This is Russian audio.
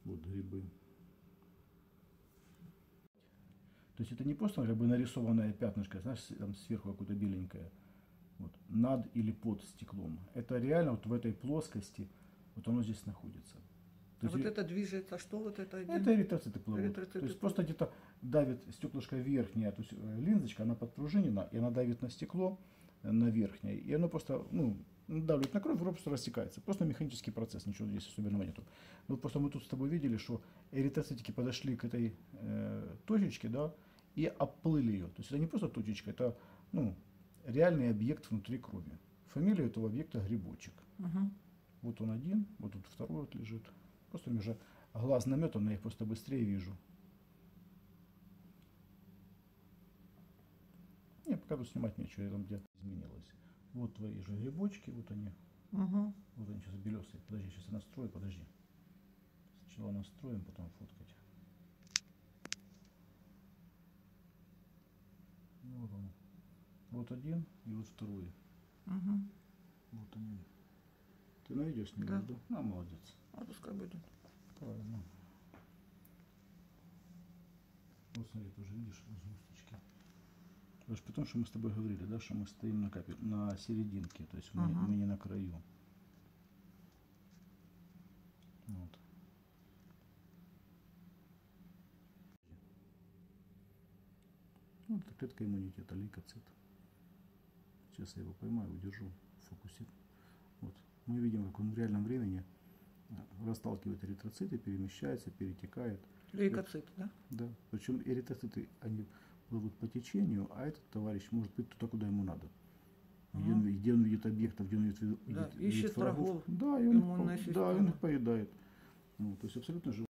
Вот грибы. То есть это не просто как бы нарисованное пятнышко, знаешь, там сверху какое-то беленькое, вот, над или под стеклом. Это реально вот в этой плоскости, вот оно здесь находится. А вот это движется, что вот это? Это эритроциты плывут. Эритроциты То есть просто где-то давит стеклышко верхнее, то есть линзочка, она подпружинена, и она давит на стекло, на верхнее, и оно просто, ну, давит на кровь, просто растекается. Просто механический процесс, ничего здесь особенного нету. Вот просто мы тут с тобой видели, что эритроцитики подошли к этой точечке, да, и оплыли ее. То есть это не просто точечка, это, ну, реальный объект внутри крови. Фамилия этого объекта грибочек. Угу. Вот он один, вот тут второй вот лежит. Просто у меня же глаз наметан, я их просто быстрее вижу. Не, пока тут снимать нечего, там где изменилось. Вот твои же грибочки, вот они. Угу. Вот они сейчас белесые. Подожди, сейчас я настрою, подожди. Сначала настроим, потом фоткать. Вот он. Вот один и вот второй. Угу. Вот они. Ты на видео снимаешь, да? Ну, молодец. А пускай будет. Правильно. Вот смотри, тоже видишь сгусточки. Потому что мы с тобой говорили, да, что мы стоим на серединке, то есть мы не на краю. Вот. Вот это клетка иммунитета, лейкоцит. Сейчас я его поймаю, удержу в фокусе. Вот. Мы видим, как он в реальном времени расталкивает эритроциты, перемещается, перетекает. Лейкоцит, да? Да. Причем эритроциты, они плывут по течению, а этот товарищ может быть туда, куда ему надо. Где он видит объектов, где он видит, ищет врагов. врагов. Да, и он их поедает. Ну, то есть абсолютно живой.